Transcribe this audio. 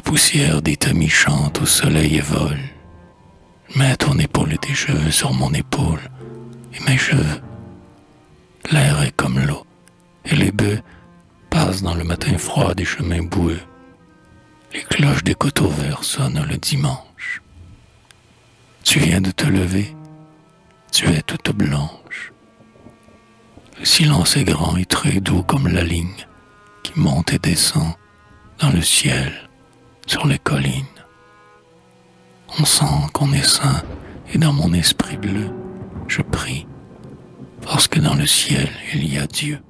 poussière des tamis chante au soleil et vole. Mets ton épaule et tes cheveux sur mon épaule et mes cheveux. L'air est comme l'eau et les bœufs passent dans le matin froid des chemins boueux. Les cloches des coteaux verts sonnent le dimanche. Tu viens de te lever, tu es toute blanche. Le silence est grand et très doux comme la ligne qui monte et descend dans le ciel, sur les collines. On sent qu'on est saint et dans mon esprit bleu, je prie, parce que dans le ciel il y a Dieu.